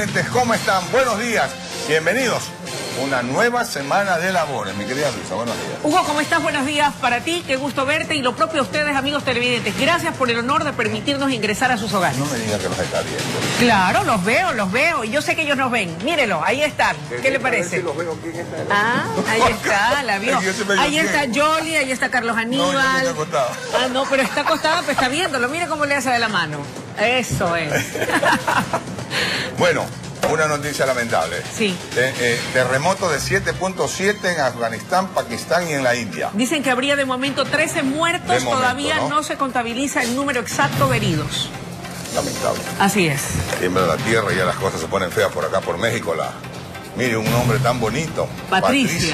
televidentes, ¿cómo están? Buenos días, bienvenidos. Una nueva semana de labores, mi querida Luisa, buenos días. Hugo, ¿cómo estás? Buenos días para ti, qué gusto verte y lo propio a ustedes, amigos televidentes. Gracias por el honor de permitirnos ingresar a sus hogares. No me diga que los está viendo. Claro, los veo, y yo sé que ellos nos ven. Mírenlo, ahí están, ¿qué le parece? Si los veo, ¿quién está? Ah, ahí está, la vio. Ahí está Yoli, ahí está Carlos Aníbal. No, yo estoy acostado. Ah, no, pero está acostado, pero está viéndolo, mire cómo le hace de la mano. Eso es. Bueno, una noticia lamentable. Sí. Terremoto de 7.7 en Afganistán, Pakistán y en la India. Dicen que habría de momento 13 muertos, todavía no se contabiliza el número exacto de heridos. Lamentable. Así es. Tiembla la tierra y ya las cosas se ponen feas por acá, por México. Mire, un nombre tan bonito. Patricia.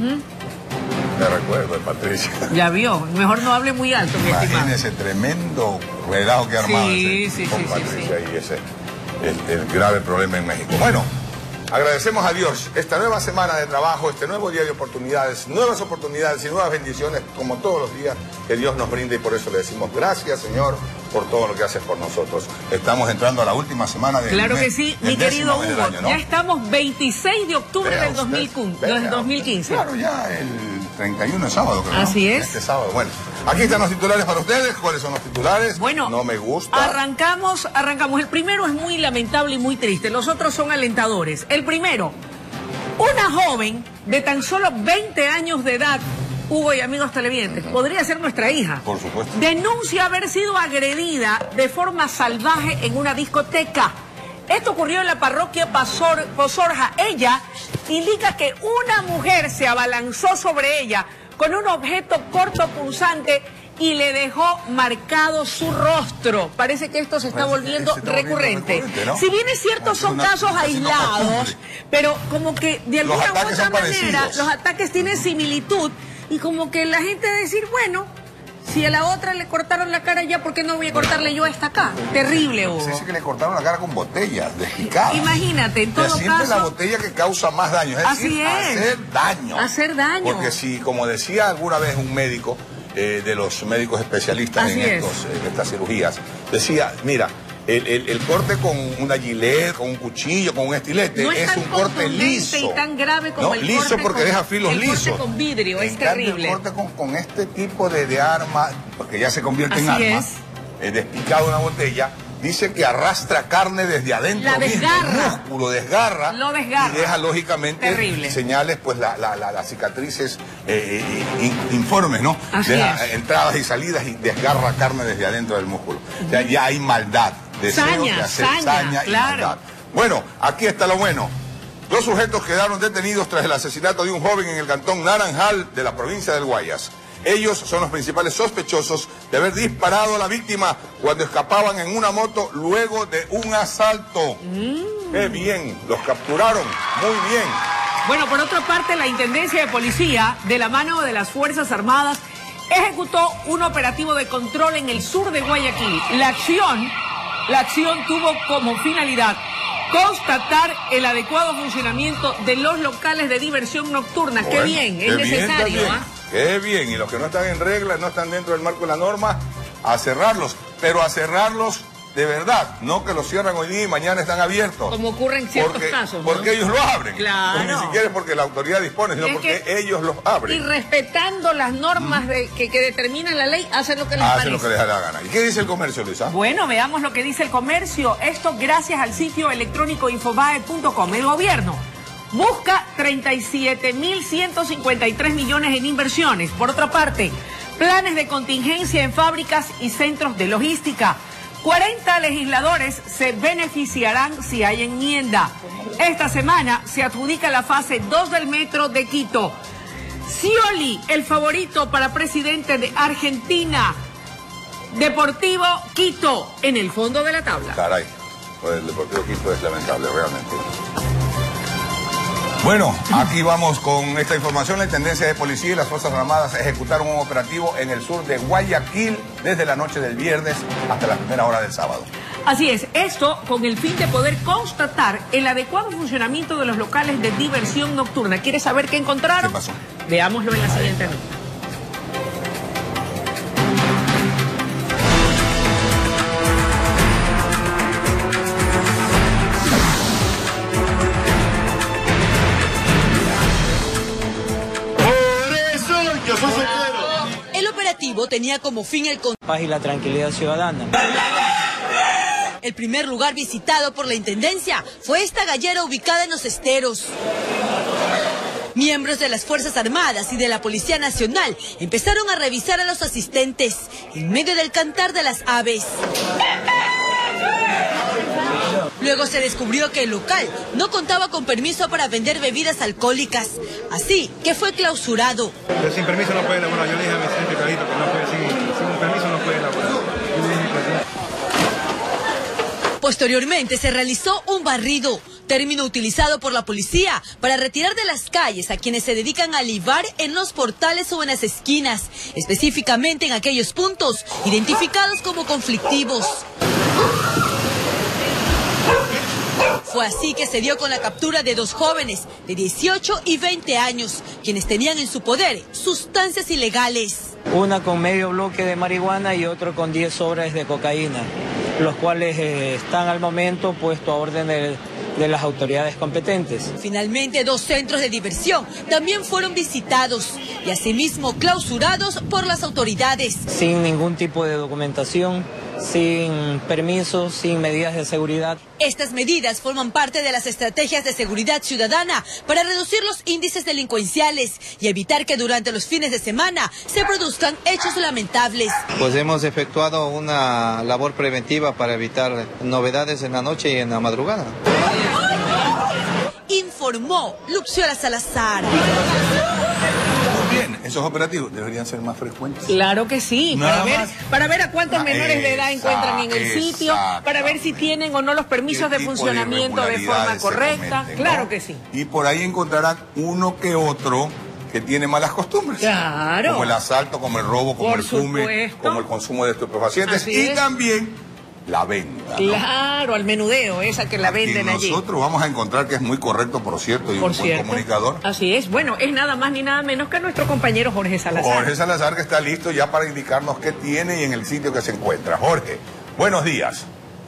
Me recuerdo de Patricia. Ya vio, mejor no hable muy alto, mi estimado. Imagínese tremendo relajo que armaba con Patricia y ese el grave problema en México. Bueno, agradecemos a Dios esta nueva semana de trabajo, este nuevo día de oportunidades, nuevas oportunidades y nuevas bendiciones, como todos los días que Dios nos brinda, y por eso le decimos gracias, Señor, por todo lo que haces por nosotros. Estamos entrando a la última semana del Claro mes, que sí, mi querido Hugo, año, ¿no? ya estamos 26 de octubre del 2015. Claro, ya el 31 es sábado, creo. Así es. Este sábado, bueno. Aquí están los titulares para ustedes. ¿Cuáles son los titulares? Bueno, no me gusta. Arrancamos. El primero es muy lamentable y muy triste. Los otros son alentadores. El primero, una joven de tan solo 20 años de edad, Hugo y amigos televidentes, podría ser nuestra hija. Por supuesto. Denuncia haber sido agredida de forma salvaje en una discoteca. Esto ocurrió en la parroquia Pozorja. Ella indica que una mujer se abalanzó sobre ella con un objeto cortopunzante y le dejó marcado su rostro. Parece que esto se está volviendo recurrente, ¿no? Si bien es cierto, son casos aislados, pero como que de alguna u otra manera los ataques tienen similitud y como que la gente va a decir, bueno, si a la otra le cortaron la cara ya, ¿por qué no voy a cortarle yo a esta acá? Terrible, Hugo. Se dice que le cortaron la cara con botellas despicadas. Imagínate, en todo caso. Siempre la botella que causa más daño. Es decir, hacer daño. Hacer daño. Porque si, como decía alguna vez un médico, de los médicos especialistas en estas cirugías, decía, mira, el corte con una gilet, con un cuchillo, con un estilete, no es un corte liso. Y tan grave como el liso corte porque deja filos lisos. El corte con vidrio, es terrible. El corte con este tipo de arma, porque ya se convierte en arma, despicado una botella, dice que arrastra carne desde adentro. La desgarra. El músculo desgarra. Lo desgarra. Y deja lógicamente señales, pues las cicatrices informes, ¿no? Deja entradas y salidas y desgarra carne desde adentro del músculo. O sea, ya hay maldad. Deseo de hacer saña y maldad. Bueno, aquí está lo bueno. 2 sujetos quedaron detenidos tras el asesinato de un joven en el cantón Naranjal de la provincia del Guayas. Ellos son los principales sospechosos de haber disparado a la víctima cuando escapaban en una moto luego de un asalto. ¡Qué bien! Los capturaron. Muy bien. Bueno, por otra parte, la Intendencia de Policía, de la mano de las Fuerzas Armadas, ejecutó un operativo de control en el sur de Guayaquil. La acción tuvo como finalidad constatar el adecuado funcionamiento de los locales de diversión nocturna. Bueno, qué bien, es necesario. Qué bien, y los que no están en regla, no están dentro del marco de la norma, a cerrarlos, pero a cerrarlos de verdad, no que los cierran hoy día y mañana están abiertos. Como ocurre en ciertos casos, ¿no? Porque ellos lo abren. Claro. Pues ni siquiera es porque la autoridad dispone, sino porque ellos los abren. Y respetando las normas que determinan la ley, hacen lo que les parece. Hacen lo que les da la gana. ¿Y qué dice el comercio, Luisa? Bueno, veamos lo que dice el comercio. Esto gracias al sitio electrónico infobae.com. El gobierno busca 37.153 millones en inversiones. Por otra parte, planes de contingencia en fábricas y centros de logística. 40 legisladores se beneficiarán si hay enmienda. Esta semana se adjudica la fase 2 del metro de Quito. Scioli, el favorito para presidente de Argentina. Deportivo Quito, en el fondo de la tabla. Caray, pues el Deportivo Quito es lamentable, realmente. Bueno, aquí vamos con esta información. La Intendencia de Policía y las Fuerzas Armadas ejecutaron un operativo en el sur de Guayaquil desde la noche del viernes hasta la primera hora del sábado. Así es, esto con el fin de poder constatar el adecuado funcionamiento de los locales de diversión nocturna. ¿Quieres saber qué encontraron? ¿Qué pasó? Veámoslo en la siguiente nota. El operativo tenía como fin el paz y la tranquilidad ciudadana. El primer lugar visitado por la Intendencia fue esta gallera ubicada en Los Esteros. Miembros de las Fuerzas Armadas y de la Policía Nacional empezaron a revisar a los asistentes en medio del cantar de las aves. Luego se descubrió que el local no contaba con permiso para vender bebidas alcohólicas, así que fue clausurado. Pero sin permiso no puede elaborar. Yo le dije a mi asistente Carlito que no puede, sin permiso no puede elaborar. Posteriormente se realizó un barrido, término utilizado por la policía para retirar de las calles a quienes se dedican a libar en los portales o en las esquinas, específicamente en aquellos puntos identificados como conflictivos. Fue así que se dio con la captura de dos jóvenes de 18 y 20 años, quienes tenían en su poder sustancias ilegales. Una con medio bloque de marihuana y otro con 10 sobres de cocaína, los cuales están al momento puestos a orden de las autoridades competentes. Finalmente, dos centros de diversión también fueron visitados y asimismo clausurados por las autoridades. Sin ningún tipo de documentación, sin permiso, sin medidas de seguridad. Estas medidas forman parte de las estrategias de seguridad ciudadana para reducir los índices delincuenciales y evitar que durante los fines de semana se produzcan hechos lamentables. Pues hemos efectuado una labor preventiva para evitar novedades en la noche y en la madrugada. Informó Luxiola Salazar. Bien, esos operativos deberían ser más frecuentes. Claro que sí, para ver a cuántos menores de edad encuentran en el sitio, para ver si tienen o no los permisos de funcionamiento de forma correcta. Claro que sí. Y por ahí encontrarán uno que otro que tiene malas costumbres. Claro. Como el asalto, como el robo, como el fume, como el consumo de estupefacientes. Así y es. También la venta. Claro, al menudeo, esa que la venden allí. Nosotros vamos a encontrar que es muy correcto, por cierto, y un buen comunicador. Así es. Bueno, es nada más ni nada menos que nuestro compañero Jorge Salazar. Jorge Salazar, que está listo ya para indicarnos qué tiene y en el sitio que se encuentra. Jorge, buenos días.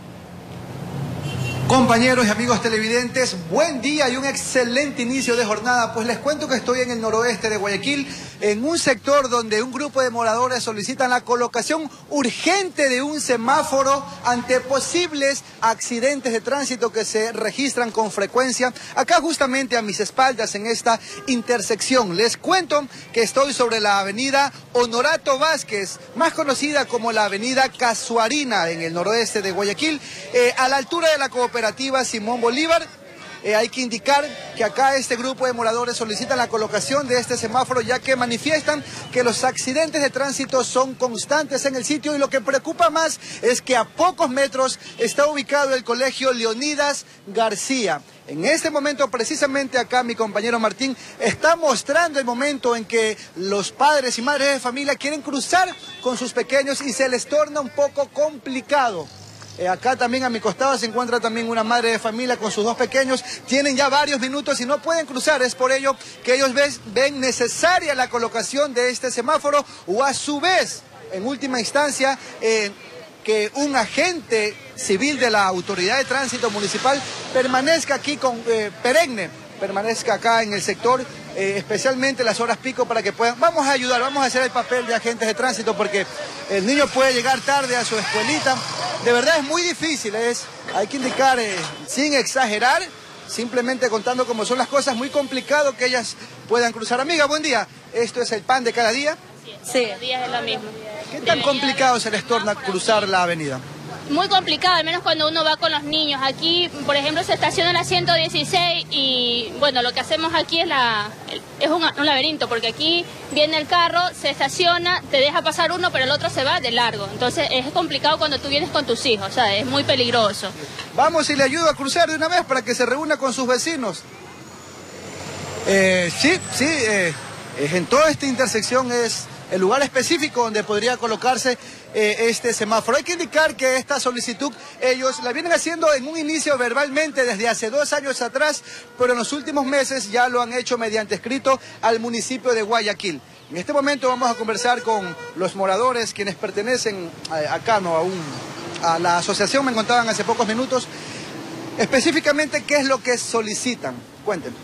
Compañeros y amigos televidentes, buen día y un excelente inicio de jornada. Pues les cuento que estoy en el noroeste de Guayaquil, en un sector donde un grupo de moradores solicitan la colocación urgente de un semáforo ante posibles accidentes de tránsito que se registran con frecuencia. Acá justamente a mis espaldas en esta intersección. Les cuento que estoy sobre la avenida Honorato Vázquez, más conocida como la avenida Casuarina, en el noroeste de Guayaquil, a la altura de la cooperativa Simón Bolívar. Hay que indicar que acá este grupo de moradores solicitan la colocación de este semáforo, ya que manifiestan que los accidentes de tránsito son constantes en el sitio, y lo que preocupa más es que a pocos metros está ubicado el colegio Leonidas García. En este momento, precisamente acá, mi compañero Martín está mostrando el momento en que los padres y madres de familia quieren cruzar con sus pequeños y se les torna un poco complicado. Acá también a mi costado se encuentra también una madre de familia con sus dos pequeños. Tienen ya varios minutos y no pueden cruzar. Es por ello que ellos ven necesaria la colocación de este semáforo, o a su vez, en última instancia, que un agente civil de la Autoridad de Tránsito Municipal permanezca aquí permanezca acá en el sector, especialmente las horas pico, para que puedan... Vamos a ayudar, vamos a hacer el papel de agentes de tránsito, porque el niño puede llegar tarde a su escuelita. De verdad es muy difícil, hay que indicar, sin exagerar, simplemente contando cómo son las cosas, muy complicado que ellas puedan cruzar. Amiga, buen día. ¿Esto es el pan de cada día? Sí, cada día es lo mismo. ¿Qué tan complicado se les torna cruzar la avenida? Muy complicado, al menos cuando uno va con los niños. Aquí, por ejemplo, se estaciona la 116 y, bueno, lo que hacemos aquí es un laberinto, porque aquí viene el carro, se estaciona, te deja pasar uno, pero el otro se va de largo. Entonces es complicado cuando tú vienes con tus hijos, o sea, es muy peligroso. Vamos y le ayudo a cruzar de una vez para que se reúna con sus vecinos. Sí, en toda esta intersección es el lugar específico donde podría colocarse este semáforo. Hay que indicar que esta solicitud ellos la vienen haciendo en un inicio verbalmente desde hace 2 años atrás, pero en los últimos meses ya lo han hecho mediante escrito al municipio de Guayaquil. En este momento vamos a conversar con los moradores, quienes pertenecen a la asociación. Me contaban hace pocos minutos específicamente qué es lo que solicitan. Cuéntenme.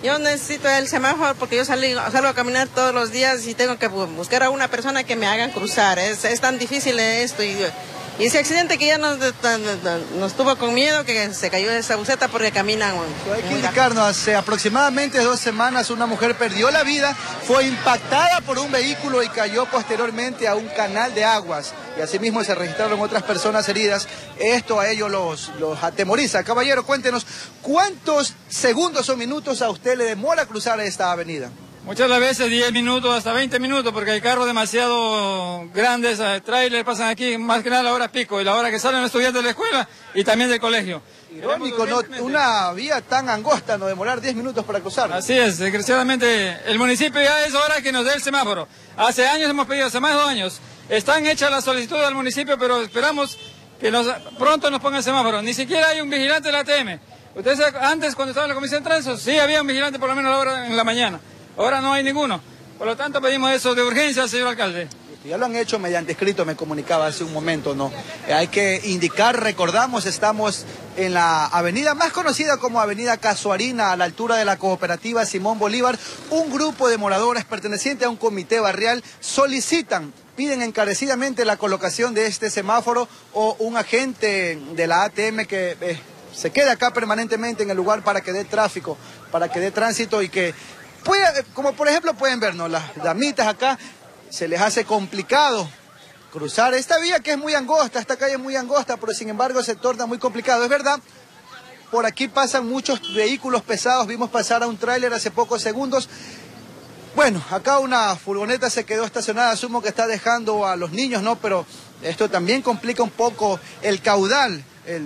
Yo necesito el semáforo porque yo salgo a caminar todos los días y tengo que buscar a una persona que me haga cruzar. Es tan difícil esto. Y ese accidente que ya nos tuvo con miedo, que se cayó de esa buseta porque caminan. Hay que indicarnos, hace aproximadamente 2 semanas una mujer perdió la vida, fue impactada por un vehículo y cayó posteriormente a un canal de aguas. Y asimismo se registraron otras personas heridas. Esto a ellos los atemoriza. Caballero, cuéntenos, ¿cuántos segundos o minutos a usted le demora cruzar esta avenida? Muchas veces 10 minutos, hasta 20 minutos, porque hay carros demasiado grandes, trailers pasan aquí, más que nada a la hora pico, y la hora que salen los estudiantes de la escuela y también del colegio. Irónico, ¿no? Una vía tan angosta, no demorar 10 minutos para cruzar. Así es, desgraciadamente el municipio ya es hora que nos dé el semáforo. Hace años hemos pedido, hace más de 2 años, están hechas las solicitudes al municipio, pero esperamos que pronto nos pongan el semáforo. Ni siquiera hay un vigilante de la ATM. Ustedes antes, cuando estaba en la Comisión de Tránsito, sí había un vigilante por lo menos a la hora en la mañana. Ahora no hay ninguno. Por lo tanto, pedimos eso de urgencia, señor alcalde. Ya lo han hecho mediante escrito, me comunicaba hace un momento, ¿no? Hay que indicar, recordamos, estamos en la avenida más conocida como Avenida Casuarina, a la altura de la cooperativa Simón Bolívar. Un grupo de moradores perteneciente a un comité barrial piden encarecidamente la colocación de este semáforo o un agente de la ATM que se quede acá permanentemente en el lugar para que dé tráfico, para que dé tránsito y que como por ejemplo pueden ver, ¿no? Las damitas acá se les hace complicado cruzar esta vía que es muy angosta, esta calle es muy angosta, pero sin embargo se torna muy complicado. Es verdad, por aquí pasan muchos vehículos pesados, vimos pasar a un tráiler hace pocos segundos. Bueno, acá una furgoneta se quedó estacionada, asumo que está dejando a los niños, ¿no? Pero esto también complica un poco el caudal, el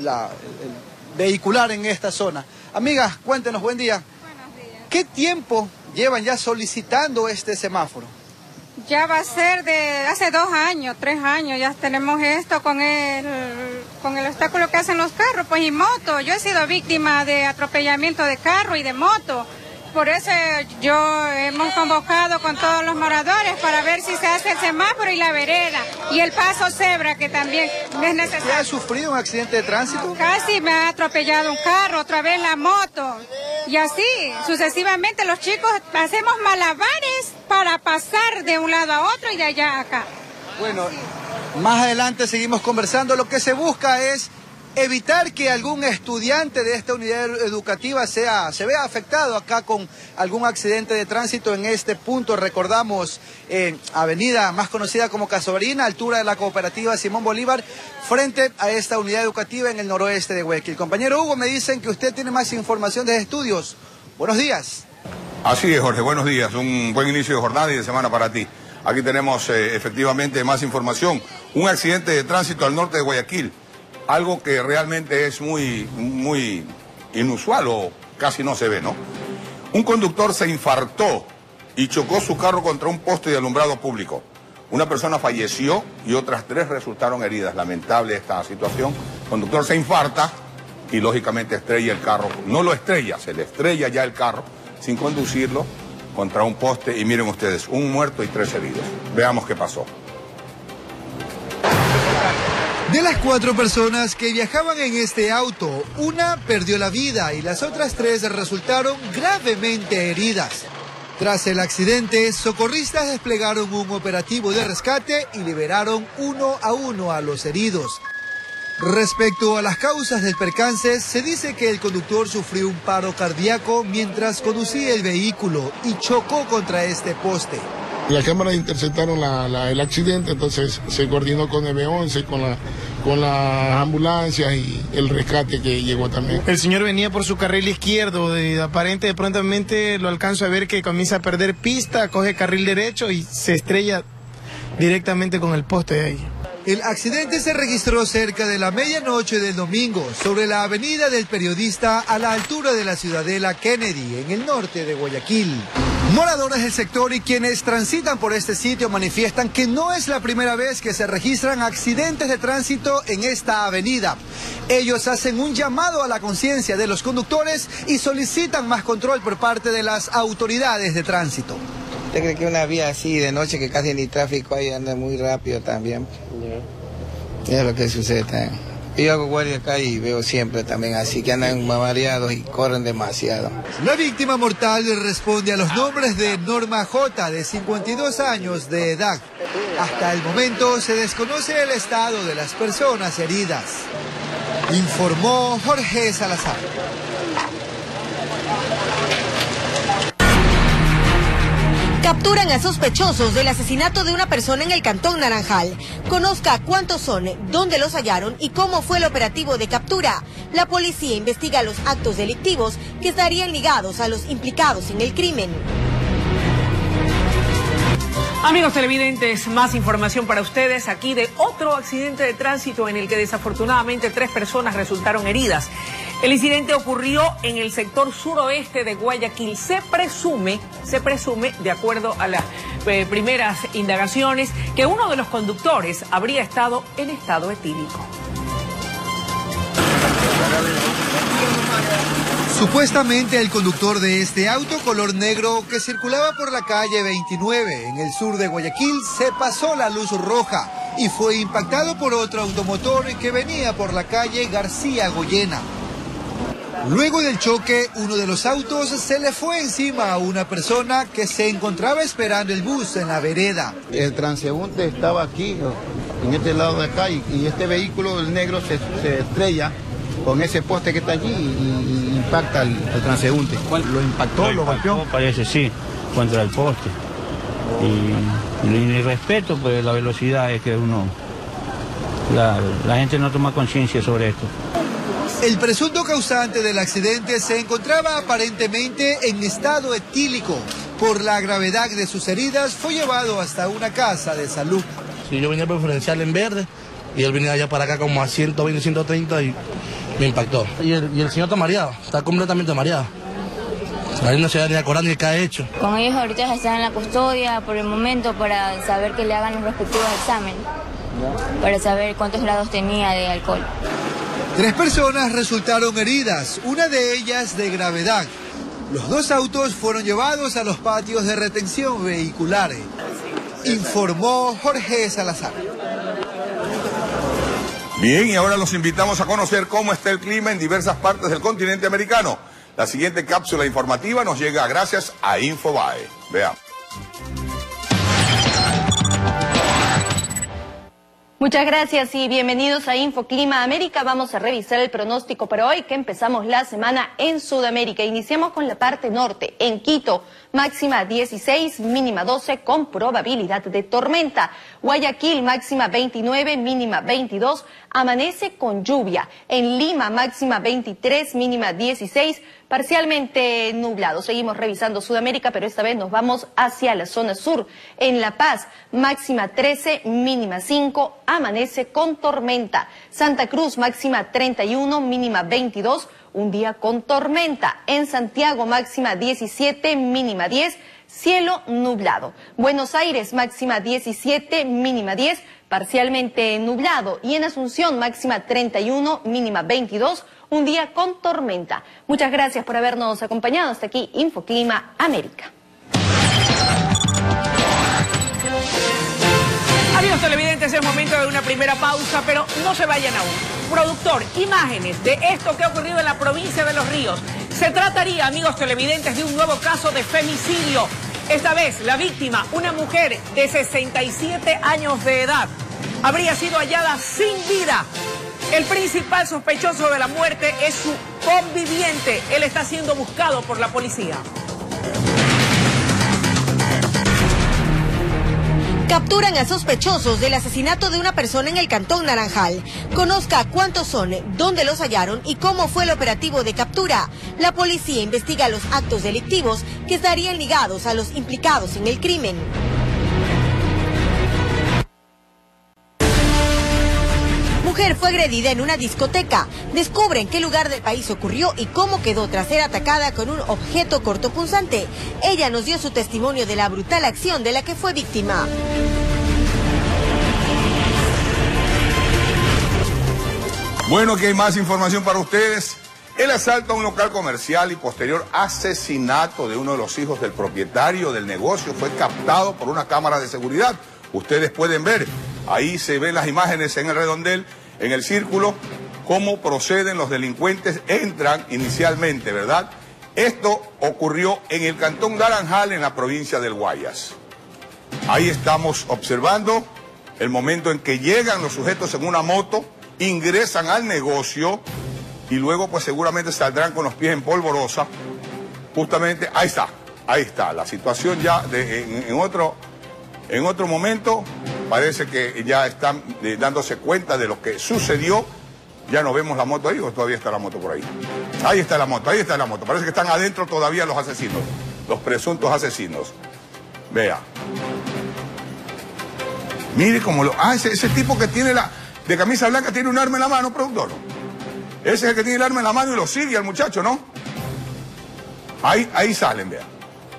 vehicular en esta zona. Amigas, cuéntenos, buen día. ¿Qué tiempo llevan ya solicitando este semáforo? Ya va a ser de hace 2 años, 3 años, ya tenemos esto con el obstáculo que hacen los carros, pues y moto. Yo he sido víctima de atropellamiento de carro y de moto. Por eso hemos convocado con todos los moradores para ver si se hace el semáforo y la vereda y el paso cebra, que también es necesario. ¿Usted ha sufrido un accidente de tránsito? Casi me ha atropellado un carro, otra vez la moto. Y así, sucesivamente, los chicos hacemos malabares para pasar de un lado a otro y de allá a acá. Bueno, más adelante seguimos conversando. Lo que se busca es evitar que algún estudiante de esta unidad educativa se vea afectado acá con algún accidente de tránsito en este punto. Recordamos, avenida más conocida como Casuarina, altura de la cooperativa Simón Bolívar, frente a esta unidad educativa en el noroeste de Guayaquil. Compañero Hugo, me dicen que usted tiene más información de estudios. Buenos días. Así es, Jorge, buenos días. Un buen inicio de jornada y de semana para ti. Aquí tenemos efectivamente más información. Un accidente de tránsito al norte de Guayaquil. Algo que realmente es muy inusual o casi no se ve, ¿no? Un conductor se infartó y chocó su carro contra un poste de alumbrado público. Una persona falleció y otras 3 resultaron heridas. Lamentable esta situación. El conductor se infarta y lógicamente estrella el carro. No lo estrella, se le estrella ya el carro sin conducirlo contra un poste y miren ustedes, 1 muerto y 3 heridos. Veamos qué pasó. De las 4 personas que viajaban en este auto, una perdió la vida y las otras 3 resultaron gravemente heridas. Tras el accidente, socorristas desplegaron un operativo de rescate y liberaron 1 a 1 a los heridos. Respecto a las causas del percance, se dice que el conductor sufrió un paro cardíaco mientras conducía el vehículo y chocó contra este poste. Las cámaras interceptaron el accidente, entonces se coordinó con el 911, con las ambulancias y el rescate que llegó también. El señor venía por su carril izquierdo, de prontamente lo alcanzo a ver que comienza a perder pista, coge carril derecho y se estrella directamente con el poste de ahí. El accidente se registró cerca de la medianoche del domingo, sobre la avenida del Periodista a la altura de la Ciudadela Kennedy, en el norte de Guayaquil. Moradores del sector y quienes transitan por este sitio manifiestan que no es la primera vez que se registran accidentes de tránsito en esta avenida. Ellos hacen un llamado a la conciencia de los conductores y solicitan más control por parte de las autoridades de tránsito. ¿Usted cree que una vía así de noche que casi ni tráfico hay, anda muy rápido también? Es lo que sucede también. Yo hago guardia acá y veo siempre también así que andan mareados y corren demasiado. La víctima mortal responde a los nombres de Norma J, de 52 años de edad. Hasta el momento se desconoce el estado de las personas heridas. Informó Jorge Salazar. Capturan a sospechosos del asesinato de una persona en el Cantón Naranjal. Conozca cuántos son, dónde los hallaron y cómo fue el operativo de captura. La policía investiga los actos delictivos que estarían ligados a los implicados en el crimen. Amigos televidentes, más información para ustedes aquí de otro accidente de tránsito en el que desafortunadamente 3 personas resultaron heridas. El incidente ocurrió en el sector suroeste de Guayaquil. Se presume, de acuerdo a las primeras indagaciones, que uno de los conductores habría estado en estado etílico. Supuestamente el conductor de este auto color negro que circulaba por la calle 29 en el sur de Guayaquil se pasó la luz roja y fue impactado por otro automotor que venía por la calle García Goyena. Luego del choque, uno de los autos se le fue encima a una persona que se encontraba esperando el bus en la vereda. El transeúnte estaba aquí, en este lado de acá, y este vehículo, el negro, se estrella con ese poste que está allí y impacta al transeúnte. ¿Lo impactó? ¿Lo golpeó? Parece, sí, contra el poste. Y respeto, pues la velocidad es que uno... La gente no toma conciencia sobre esto. El presunto causante del accidente se encontraba aparentemente en estado etílico. Por la gravedad de sus heridas, fue llevado hasta una casa de salud. Sí, yo venía preferencial en verde y él venía allá para acá como a 120, 130 y me impactó. Y el señor está mareado, está completamente mareado. Ahí no se va ni a acordar ni qué ha hecho. Con ellos ahorita están en la custodia por el momento para saber que le hagan los respectivos exámenes, para saber cuántos grados tenía de alcohol. 3 personas resultaron heridas, una de ellas de gravedad. Los 2 autos fueron llevados a los patios de retención vehicular. Informó Jorge Salazar. Bien, y ahora los invitamos a conocer cómo está el clima en diversas partes del continente americano. La siguiente cápsula informativa nos llega gracias a Infobae. Veamos. Muchas gracias y bienvenidos a Infoclima América. Vamos a revisar el pronóstico para hoy, que empezamos la semana en Sudamérica. Iniciamos con la parte norte, en Quito, máxima 16, mínima 12, con probabilidad de tormenta. Guayaquil, máxima 29, mínima 22, amanece con lluvia. En Lima, máxima 23, mínima 16, parcialmente nublado. Seguimos revisando Sudamérica, pero esta vez nos vamos hacia la zona sur. En La Paz, máxima 13, mínima 5, amanece con tormenta. Santa Cruz, máxima 31, mínima 22, un día con tormenta. En Santiago, máxima 17, mínima 10, cielo nublado. Buenos Aires, máxima 17, mínima 10, parcialmente nublado. Y en Asunción, máxima 31, mínima 22, un día con tormenta. Muchas gracias por habernos acompañado. Hasta aquí Infoclima América. Amigos televidentes, es momento de una primera pausa, pero no se vayan aún. Productor, imágenes de esto que ha ocurrido en la provincia de Los Ríos. Se trataría, amigos televidentes, de un nuevo caso de femicidio. Esta vez, la víctima, una mujer de 67 años de edad, habría sido hallada sin vida. El principal sospechoso de la muerte es su conviviente. Él está siendo buscado por la policía. Capturan a sospechosos del asesinato de una persona en el Cantón Naranjal. Conozca cuántos son, dónde los hallaron y cómo fue el operativo de captura. La policía investiga los actos delictivos que estarían ligados a los implicados en el crimen. Mujer fue agredida en una discoteca. Descubren qué lugar del país ocurrió y cómo quedó tras ser atacada con un objeto cortopunzante. Ella nos dio su testimonio de la brutal acción de la que fue víctima. Bueno, que hay más información para ustedes. El asalto a un local comercial y posterior asesinato de uno de los hijos del propietario del negocio fue captado por una cámara de seguridad. Ustedes pueden ver, ahí se ven las imágenes en el redondel, en el círculo, cómo proceden los delincuentes, entran inicialmente, ¿verdad? Esto ocurrió en el cantón Naranjal, en la provincia del Guayas. Ahí estamos observando el momento en que llegan los sujetos en una moto, ingresan al negocio y luego pues seguramente saldrán con los pies en polvorosa. Justamente, ahí está, la situación ya en otro momento, parece que ya están dándose cuenta de lo que sucedió. Ya no vemos la moto ahí, o todavía está la moto por ahí. Ahí está la moto, parece que están adentro todavía los asesinos, los presuntos asesinos. Vea. Mire cómo ese tipo que tiene de camisa blanca tiene un arma en la mano, productor. Ese es el que tiene el arma en la mano y lo sigue al muchacho, ¿no? Ahí salen, vea.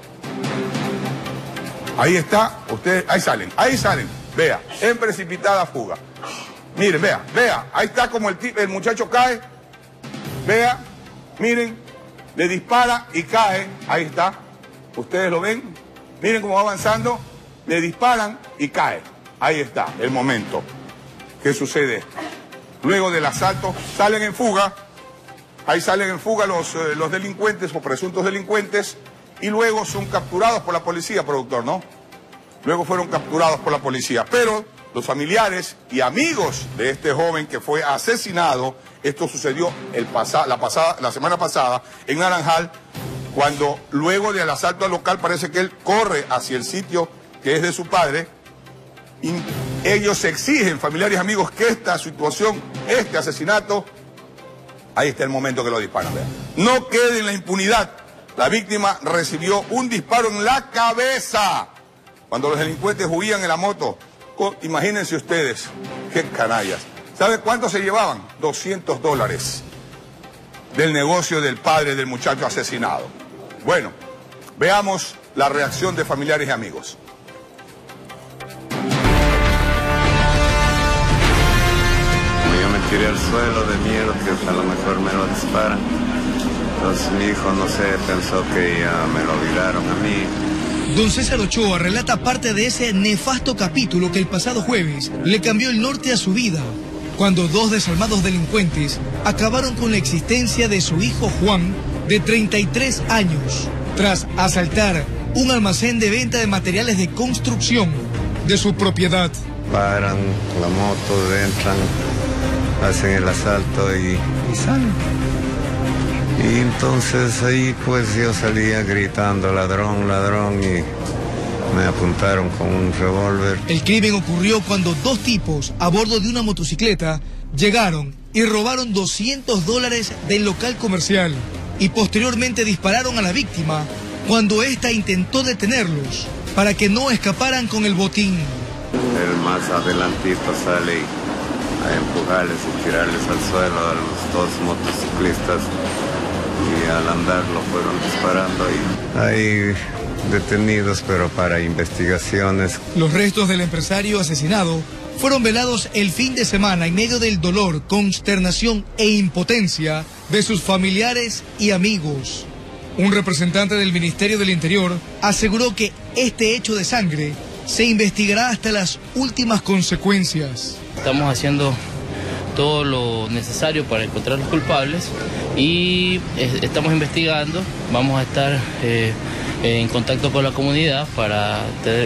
Ahí está, ustedes, ahí salen, vea, en precipitada fuga. Miren, vea, ahí está como el muchacho cae, vea, miren, le dispara y cae, ahí está, ustedes lo ven, miren cómo va avanzando, le disparan y cae, ahí está el momento. ¿Qué sucede? Luego del asalto salen en fuga, ahí salen en fuga los delincuentes o presuntos delincuentes y luego son capturados por la policía, productor, ¿no? Luego fueron capturados por la policía, pero los familiares y amigos de este joven que fue asesinado, esto sucedió la semana pasada en Naranjal, cuando luego del asalto al local parece que él corre hacia el sitio que es de su padre, y ellos exigen, familiares y amigos, que esta situación, este asesinato, ahí está el momento que lo disparan, vean. No quede en la impunidad. La víctima recibió un disparo en la cabeza cuando los delincuentes huían en la moto. Imagínense ustedes, qué canallas. ¿Sabe cuánto se llevaban? $200 del negocio del padre del muchacho asesinado. Bueno, veamos la reacción de familiares y amigos. Como yo me tiré al suelo de miedo que a lo mejor me lo disparan. Entonces mi hijo, no sé, pensó que ya me lo violaron a mí. Don César Ochoa relata parte de ese nefasto capítulo que el pasado jueves le cambió el norte a su vida, cuando dos desalmados delincuentes acabaron con la existencia de su hijo Juan, de 33 años, tras asaltar un almacén de venta de materiales de construcción de su propiedad. Paran la moto, entran, hacen el asalto y salen. Y entonces ahí pues yo salía gritando ladrón, ladrón y me apuntaron con un revólver. El crimen ocurrió cuando dos tipos a bordo de una motocicleta llegaron y robaron $200 del local comercial y posteriormente dispararon a la víctima cuando ésta intentó detenerlos para que no escaparan con el botín. El más adelantito sale a empujarles y tirarles al suelo a los dos motociclistas. Y al andar lo fueron disparando y hay detenidos, pero para investigaciones. Los restos del empresario asesinado fueron velados el fin de semana en medio del dolor, consternación e impotencia de sus familiares y amigos. Un representante del Ministerio del Interior aseguró que este hecho de sangre se investigará hasta las últimas consecuencias. Estamos haciendo todo lo necesario para encontrar los culpables y estamos investigando, vamos a estar en contacto con la comunidad para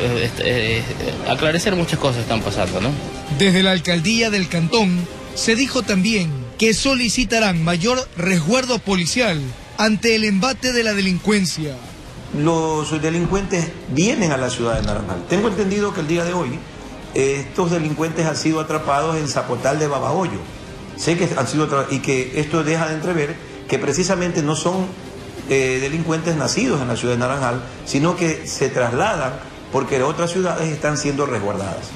aclarecer muchas cosas que están pasando, ¿no? Desde la alcaldía del cantón se dijo también que solicitarán mayor resguardo policial ante el embate de la delincuencia. Los delincuentes vienen a la ciudad de Naranjal. Tengo entendido que el día de hoy estos delincuentes han sido atrapados en Zapotal de Babahoyo. Sé que han sido atrapados y que esto deja de entrever que precisamente no son delincuentes nacidos en la ciudad de Naranjal, sino que se trasladan porque otras ciudades están siendo resguardadas.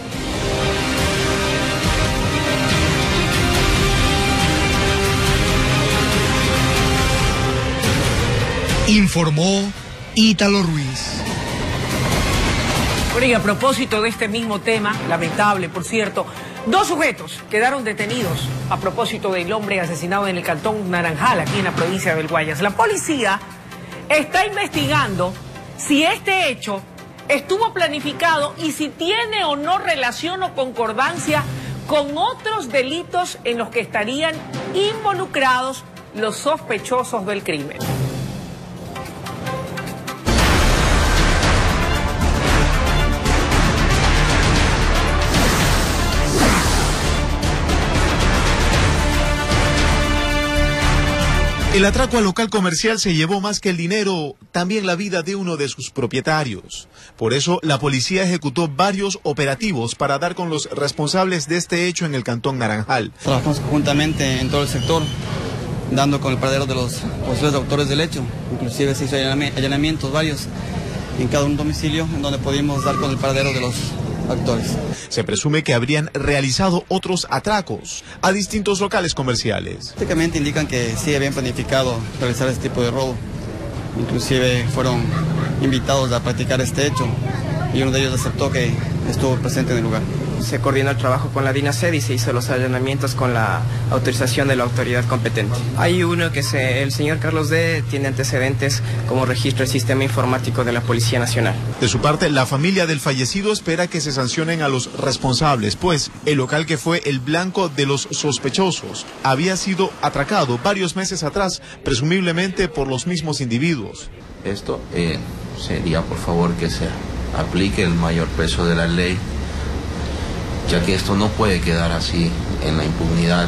Informó Ítalo Ruiz. Bueno, y a propósito de este mismo tema, lamentable, por cierto, dos sujetos quedaron detenidos a propósito del hombre asesinado en el cantón Naranjal, aquí en la provincia del Guayas. La policía está investigando si este hecho estuvo planificado y si tiene o no relación o concordancia con otros delitos en los que estarían involucrados los sospechosos del crimen. El atraco al local comercial se llevó más que el dinero, también la vida de uno de sus propietarios. Por eso, la policía ejecutó varios operativos para dar con los responsables de este hecho en el Cantón Naranjal. Trabajamos conjuntamente en todo el sector, dando con el paradero de los posibles autores del hecho. Inclusive se hizo allanamientos varios en cada un domicilio, en donde pudimos dar con el paradero de los actores. Se presume que habrían realizado otros atracos a distintos locales comerciales. Prácticamente indican que sí habían planificado realizar este tipo de robo. Inclusive fueron invitados a practicar este hecho y uno de ellos aceptó que estuvo presente en el lugar. Se coordinó el trabajo con la DINASED y se hizo los allanamientos con la autorización de la autoridad competente. Hay uno que el señor Carlos D. tiene antecedentes como registro del sistema informático de la Policía Nacional. De su parte, la familia del fallecido espera que se sancionen a los responsables, pues el local que fue el blanco de los sospechosos había sido atracado varios meses atrás, presumiblemente por los mismos individuos. Esto sería, por favor, que se aplique el mayor peso de la ley, ya que esto no puede quedar así en la impunidad.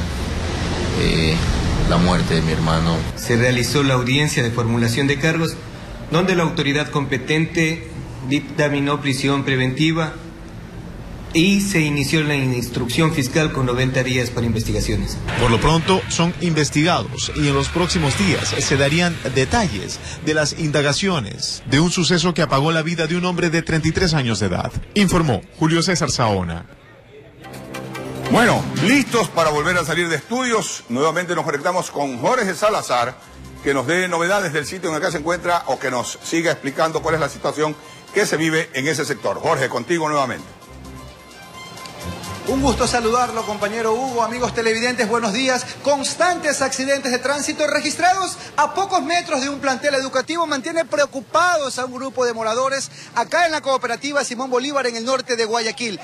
La muerte de mi hermano. Se realizó la audiencia de formulación de cargos, donde la autoridad competente dictaminó prisión preventiva y se inició la instrucción fiscal con 90 días para investigaciones. Por lo pronto son investigados y en los próximos días se darían detalles de las indagaciones de un suceso que apagó la vida de un hombre de 33 años de edad, informó Julio César Saona. Bueno, listos para volver a salir de estudios. Nuevamente nos conectamos con Jorge Salazar, que nos dé novedades del sitio en el que se encuentra o que nos siga explicando cuál es la situación que se vive en ese sector. Jorge, contigo nuevamente. Un gusto saludarlo, compañero Hugo, amigos televidentes, buenos días. Constantes accidentes de tránsito registrados a pocos metros de un plantel educativo mantiene preocupados a un grupo de moradores acá en la cooperativa Simón Bolívar en el norte de Guayaquil.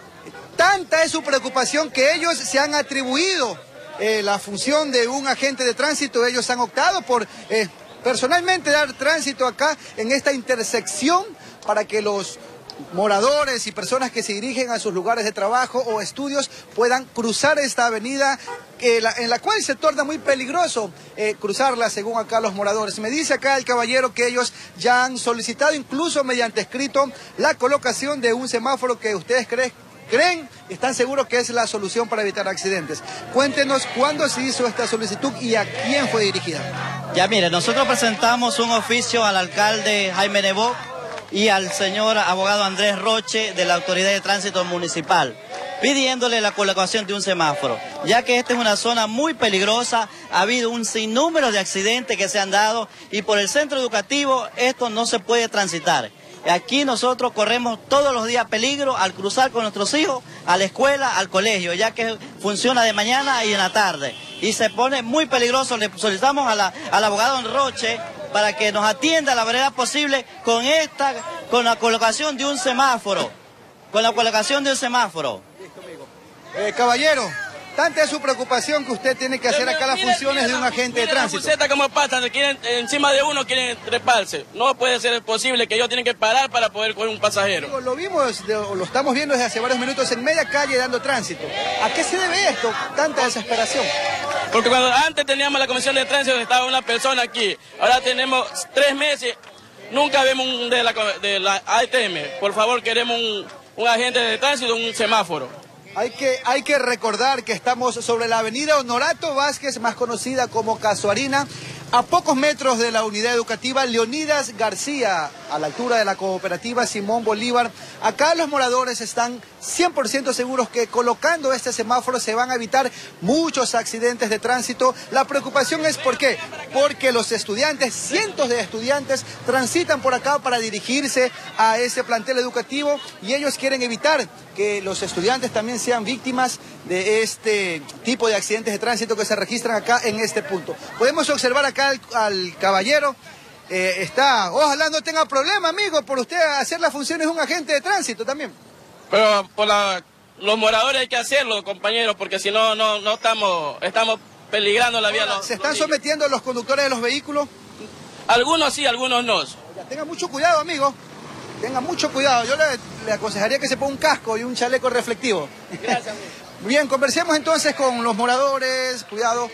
Tanta es su preocupación que ellos se han atribuido la función de un agente de tránsito. Ellos han optado por personalmente dar tránsito acá en esta intersección para que los moradores y personas que se dirigen a sus lugares de trabajo o estudios puedan cruzar esta avenida en la cual se torna muy peligroso cruzarla según acá los moradores. Me dice acá el caballero que ellos ya han solicitado incluso mediante escrito la colocación de un semáforo que ustedes creen, están seguros que es la solución para evitar accidentes. Cuéntenos cuándo se hizo esta solicitud y a quién fue dirigida. Ya mire, nosotros presentamos un oficio al alcalde Jaime Nebot y al señor abogado Andrés Roche de la Autoridad de Tránsito Municipal, pidiéndole la colocación de un semáforo, ya que esta es una zona muy peligrosa, ha habido un sinnúmero de accidentes que se han dado y por el centro educativo esto no se puede transitar. Aquí nosotros corremos todos los días peligro al cruzar con nuestros hijos a la escuela, al colegio, ya que funciona de mañana y en la tarde. Y se pone muy peligroso. Le solicitamos al abogado Roche para que nos atienda a la brevedad posible con la colocación de un semáforo. Con la colocación de un semáforo. Caballero, tanta es su preocupación que usted tiene que hacer acá las funciones de un agente de tránsito. La como pasan, quieren, encima de uno quieren treparse. No puede ser posible que ellos tienen que parar para poder coger un pasajero. Lo vimos, lo estamos viendo desde hace varios minutos en media calle dando tránsito. ¿A qué se debe esto, tanta desesperación? Porque cuando antes teníamos la comisión de tránsito estaba una persona aquí. Ahora tenemos 3 meses, nunca vemos de la ATM. Por favor, queremos un agente de tránsito, un semáforo. Hay que recordar que estamos sobre la avenida Honorato Vázquez, más conocida como Casuarina, a pocos metros de la unidad educativa Leonidas García, a la altura de la cooperativa Simón Bolívar. Acá los moradores están 100% seguros que colocando este semáforo se van a evitar muchos accidentes de tránsito. La preocupación es ¿por qué? Porque los estudiantes, cientos de estudiantes, transitan por acá para dirigirse a ese plantel educativo y ellos quieren evitar que los estudiantes también sean víctimas de este tipo de accidentes de tránsito que se registran acá en este punto. Podemos observar acá al caballero, ojalá no tenga problema, amigo, por usted hacer las funciones de un agente de tránsito también. Pero por la los moradores hay que hacerlo, compañeros, porque si no, no estamos peligrando la vía. ¿Se están sometiendo los conductores de los vehículos? Algunos sí, algunos no. Tenga mucho cuidado, amigo. Tenga mucho cuidado. Yo le aconsejaría que se ponga un casco y un chaleco reflectivo. Gracias, amigo. Bien, conversemos entonces con los moradores. Cuidado.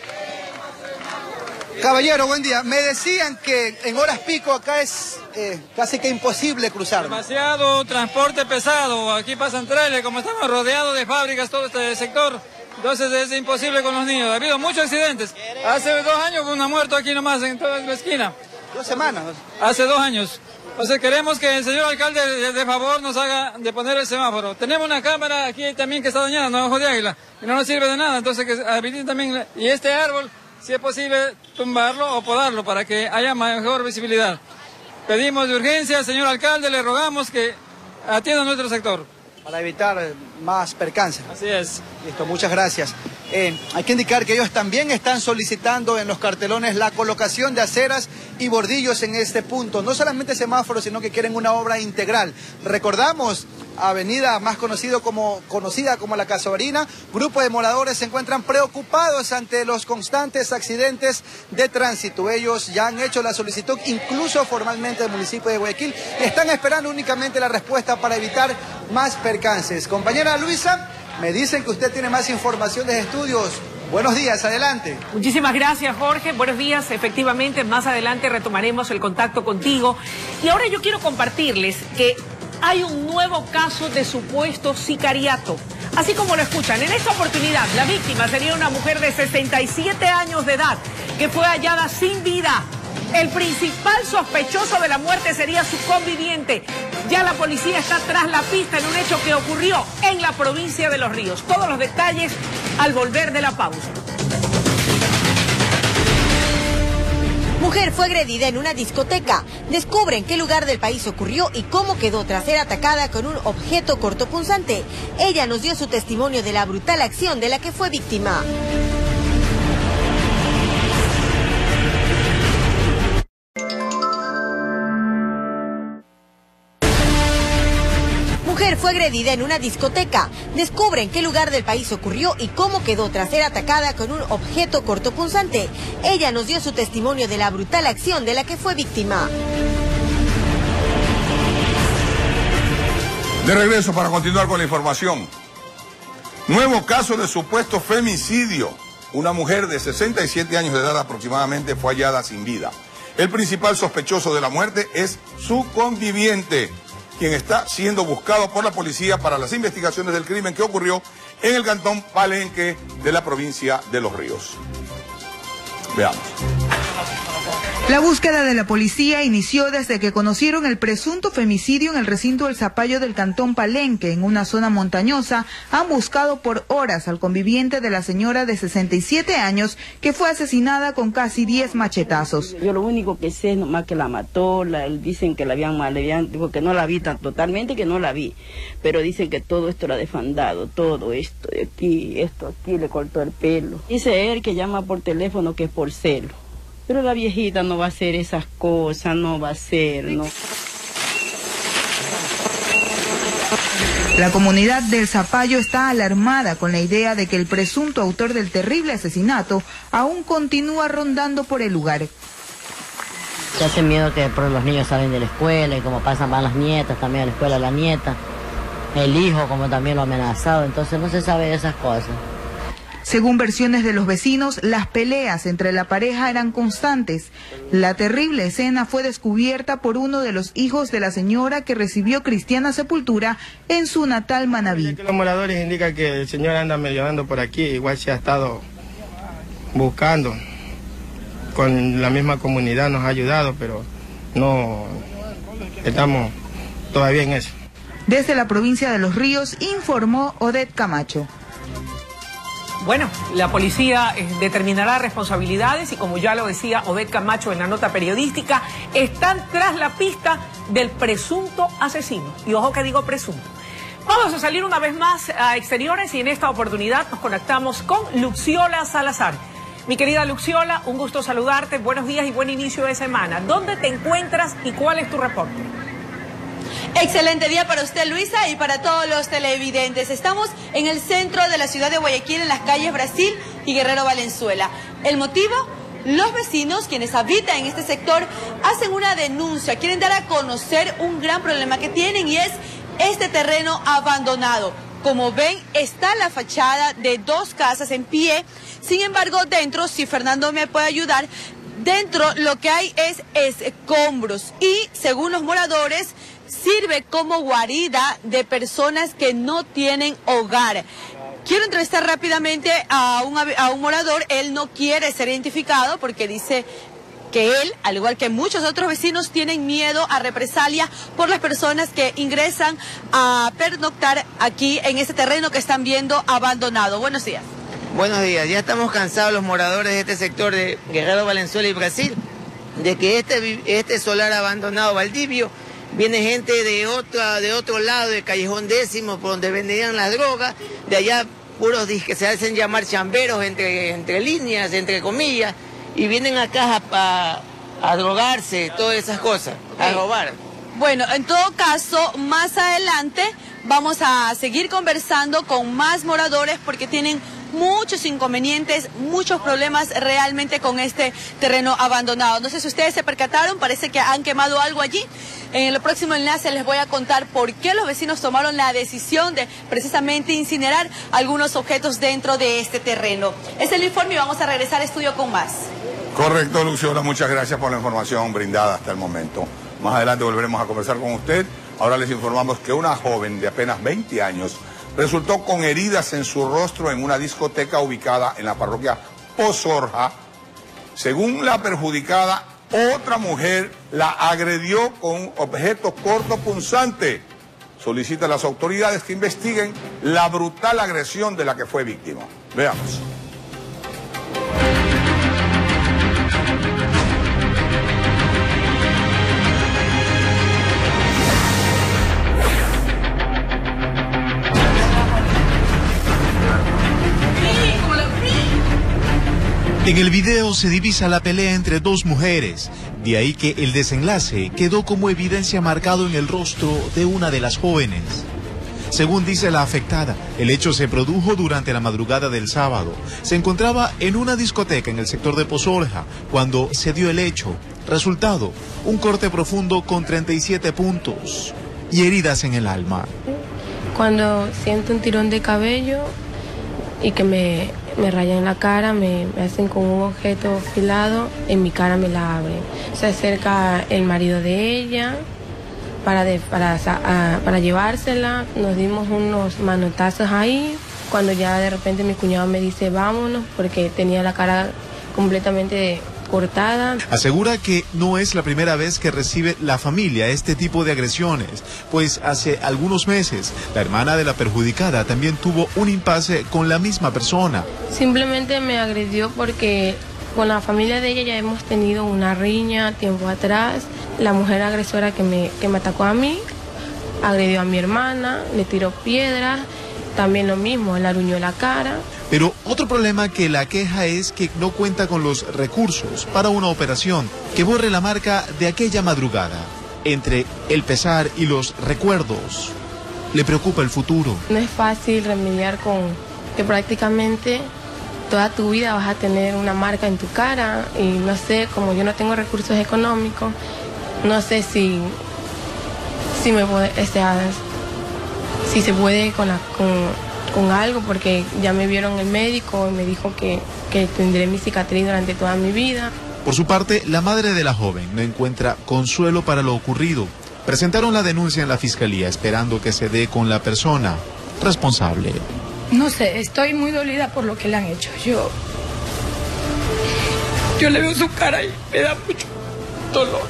Caballero, buen día. Me decían que en horas pico acá es casi que imposible cruzar. Demasiado transporte pesado. Aquí pasan trenes, como estamos rodeados de fábricas, todo este sector. Entonces es imposible con los niños. Ha habido muchos accidentes. Hace 2 años hubo una muerte aquí nomás, en toda la esquina. 2 semanas. Hace 2 años. Entonces queremos que el señor alcalde de favor nos haga de poner el semáforo. Tenemos una cámara aquí también que está dañada, no ojo de águila, y no nos sirve de nada. Entonces que habiliten también, y este árbol, si es posible, tumbarlo o podarlo para que haya mejor visibilidad. Pedimos de urgencia, señor alcalde, le rogamos que atienda nuestro sector. Para evitar más percances. Así es. Listo, muchas gracias. Hay que indicar que ellos también están solicitando en los cartelones la colocación de aceras y bordillos en este punto. No solamente semáforos, sino que quieren una obra integral. Recordamos, avenida más conocida como la Casuarina, grupo de moradores se encuentran preocupados ante los constantes accidentes de tránsito. Ellos ya han hecho la solicitud, incluso formalmente del municipio de Guayaquil, y están esperando únicamente la respuesta para evitar más percances. Compañera Luisa, me dicen que usted tiene más información de estudios. Buenos días, adelante. Muchísimas gracias, Jorge. Buenos días. Efectivamente, más adelante retomaremos el contacto contigo. Y ahora yo quiero compartirles que hay un nuevo caso de supuesto sicariato. Así como lo escuchan, en esta oportunidad la víctima sería una mujer de 67 años de edad que fue hallada sin vida. El principal sospechoso de la muerte sería su conviviente. Ya la policía está tras la pista en un hecho que ocurrió en la provincia de Los Ríos. Todos los detalles al volver de la pausa. Mujer fue agredida en una discoteca. Descubren qué lugar del país ocurrió y cómo quedó tras ser atacada con un objeto cortopunzante. Ella nos dio su testimonio de la brutal acción de la que fue víctima. Mujer fue agredida en una discoteca. Descubren qué lugar del país ocurrió y cómo quedó tras ser atacada con un objeto cortopunzante. Ella nos dio su testimonio de la brutal acción de la que fue víctima. De regreso para continuar con la información. Nuevo caso de supuesto femicidio. Una mujer de 67 años de edad aproximadamente fue hallada sin vida. El principal sospechoso de la muerte es su conviviente, quien está siendo buscado por la policía para las investigaciones del crimen que ocurrió en el cantón Palenque de la provincia de Los Ríos. Veamos. La búsqueda de la policía inició desde que conocieron el presunto femicidio en el recinto del Zapallo del cantón Palenque, en una zona montañosa. Han buscado por horas al conviviente de la señora de 67 años que fue asesinada con casi 10 machetazos. Yo lo único que sé es nomás que la mató, dicen que dijo que no la vi totalmente, que no la vi, pero dicen que todo esto era desfandado, todo esto de aquí, esto aquí, le cortó el pelo. Dice él que llama por teléfono que es por celo. Pero la viejita no va a hacer esas cosas, no va a hacer, ¿no? La comunidad del Zapallo está alarmada con la idea de que el presunto autor del terrible asesinato aún continúa rondando por el lugar. Se hace miedo que los niños salen de la escuela y como pasan van las nietas también a la escuela, la nieta, el hijo como también lo ha amenazado, entonces no se sabe de esas cosas. Según versiones de los vecinos, las peleas entre la pareja eran constantes. La terrible escena fue descubierta por uno de los hijos de la señora que recibió cristiana sepultura en su natal Manabí. Los moradores indican que el señor anda medio andando por aquí, igual se ha estado buscando. Con la misma comunidad nos ha ayudado, pero no estamos todavía en eso. Desde la provincia de Los Ríos informó Odette Camacho. Bueno, la policía determinará responsabilidades y como ya lo decía Odette Camacho en la nota periodística, están tras la pista del presunto asesino. Y ojo que digo presunto. Vamos a salir una vez más a exteriores y en esta oportunidad nos conectamos con Luxiola Salazar. Mi querida Luxiola, un gusto saludarte, buenos días y buen inicio de semana. ¿Dónde te encuentras y cuál es tu reporte? Excelente día para usted, Luisa, y para todos los televidentes. Estamos en el centro de la ciudad de Guayaquil, en las calles Brasil y Guerrero Valenzuela. ¿El motivo? Los vecinos, quienes habitan en este sector, hacen una denuncia, quieren dar a conocer un gran problema que tienen y es este terreno abandonado. Como ven, está la fachada de 2 casas en pie. Sin embargo, dentro, si Fernando me puede ayudar, dentro lo que hay es escombros y, según los moradores, sirve como guarida de personas que no tienen hogar. Quiero entrevistar rápidamente a un morador. Él no quiere ser identificado porque dice que él, al igual que muchos otros vecinos, tienen miedo a represalia por las personas que ingresan a pernoctar aquí en este terreno que están viendo abandonado. Buenos días. Buenos días. Ya estamos cansados los moradores de este sector de Guerrero Valenzuela y Brasil de que este solar abandonado Valdivio viene gente de otro lado, de Callejón Décimo, por donde vendían las drogas, de allá puros que se hacen llamar chamberos entre líneas, entre comillas, y vienen acá a drogarse, todas esas cosas, a robar. Bueno, en todo caso, más adelante vamos a seguir conversando con más moradores porque tienen muchos inconvenientes, muchos problemas realmente con este terreno abandonado. No sé si ustedes se percataron, parece que han quemado algo allí. En el próximo enlace les voy a contar por qué los vecinos tomaron la decisión de precisamente incinerar algunos objetos dentro de este terreno. Es el informe y vamos a regresar a estudio con más. Correcto, Luciana, muchas gracias por la información brindada hasta el momento. Más adelante volveremos a conversar con usted. Ahora les informamos que una joven de apenas 20 años resultó con heridas en su rostro en una discoteca ubicada en la parroquia Pozorja. Según la perjudicada, otra mujer la agredió con un objeto cortopunzante. Solicita a las autoridades que investiguen la brutal agresión de la que fue víctima. Veamos. En el video se divisa la pelea entre 2 mujeres, de ahí que el desenlace quedó como evidencia marcado en el rostro de una de las jóvenes. Según dice la afectada, el hecho se produjo durante la madrugada del sábado. Se encontraba en una discoteca en el sector de Pozorja cuando se dio el hecho. Resultado, un corte profundo con 37 puntos y heridas en el alma. Cuando siento un tirón de cabello y que me rayan la cara, me hacen con un objeto afilado, en mi cara me la abren. Se acerca el marido de ella para llevársela, nos dimos unos manotazos ahí, cuando ya de repente mi cuñado me dice vámonos, porque tenía la cara completamente cortada. Asegura que no es la primera vez que recibe la familia este tipo de agresiones, pues hace algunos meses la hermana de la perjudicada también tuvo un impasse con la misma persona. Simplemente me agredió porque con la familia de ella ya hemos tenido una riña tiempo atrás. La mujer agresora que me atacó a mí agredió a mi hermana, le tiró piedras, también lo mismo, le aruñó la cara. Pero otro problema que la queja es que no cuenta con los recursos para una operación que borre la marca de aquella madrugada. Entre el pesar y los recuerdos, le preocupa el futuro. No es fácil remediar con que prácticamente toda tu vida vas a tener una marca en tu cara y no sé, como yo no tengo recursos económicos, no sé si me puede, si se puede con algo, porque ya me vieron el médico y me dijo que tendré mi cicatriz durante toda mi vida. Por su parte, la madre de la joven no encuentra consuelo para lo ocurrido. Presentaron la denuncia en la fiscalía esperando que se dé con la persona responsable. No sé, estoy muy dolida por lo que le han hecho. Yo le veo su cara y me da mucho dolor.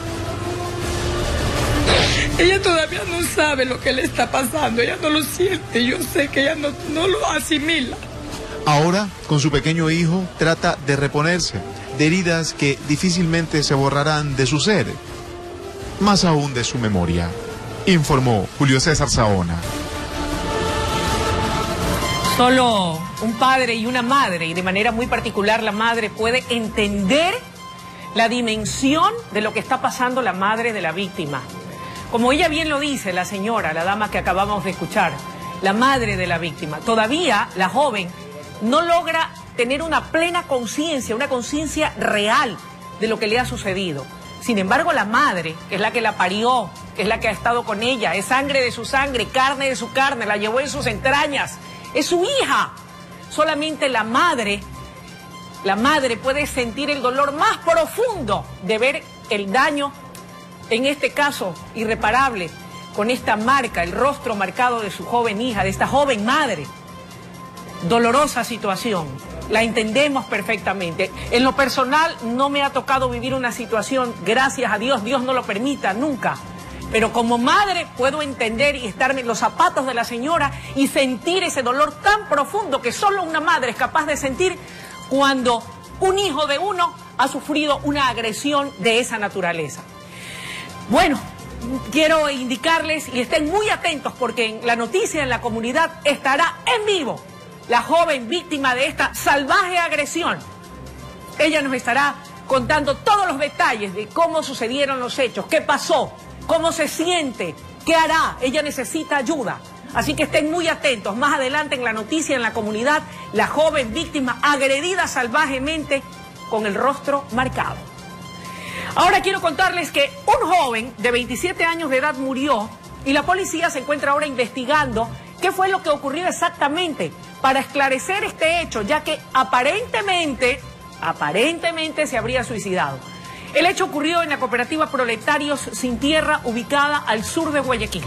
Ella todavía no sabe lo que le está pasando, ella no lo siente, yo sé que ella no lo asimila. Ahora, con su pequeño hijo, trata de reponerse de heridas que difícilmente se borrarán de su ser, más aún de su memoria, informó Julio César Saona. Solo un padre y una madre, y de manera muy particular la madre, puede entender la dimensión de lo que está pasando la madre de la víctima. Como ella bien lo dice, la señora, la dama que acabamos de escuchar, la madre de la víctima, todavía la joven no logra tener una plena conciencia, una conciencia real de lo que le ha sucedido. Sin embargo, la madre, que es la que la parió, que es la que ha estado con ella, es sangre de su sangre, carne de su carne, la llevó en sus entrañas, es su hija. Solamente la madre puede sentir el dolor más profundo de ver el daño, en este caso irreparable, con esta marca, el rostro marcado de su joven hija, de esta joven madre. Dolorosa situación, la entendemos perfectamente. En lo personal no me ha tocado vivir una situación, gracias a Dios, Dios no lo permita nunca. Pero como madre puedo entender y estarme en los zapatos de la señora y sentir ese dolor tan profundo que solo una madre es capaz de sentir cuando un hijo de uno ha sufrido una agresión de esa naturaleza. Bueno, quiero indicarles y estén muy atentos porque en la noticia en la comunidad estará en vivo la joven víctima de esta salvaje agresión. Ella nos estará contando todos los detalles de cómo sucedieron los hechos, qué pasó, cómo se siente, qué hará. Ella necesita ayuda. Así que estén muy atentos. Más adelante en la noticia en la comunidad, la joven víctima agredida salvajemente con el rostro marcado. Ahora quiero contarles que un joven de 27 años de edad murió y la policía se encuentra ahora investigando qué fue lo que ocurrió exactamente para esclarecer este hecho, ya que aparentemente se habría suicidado. El hecho ocurrió en la cooperativa Proletarios Sin Tierra, ubicada al sur de Guayaquil.